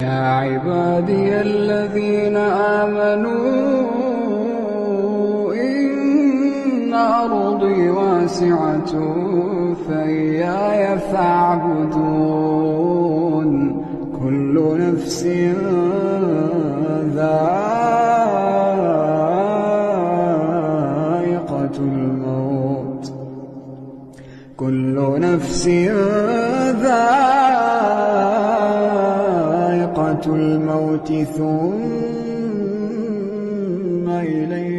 يا عبادي الذين آمنوا إن أرضي واسعة فإياي فاعبدون كل نفس ذائقة الموت ثم إلينا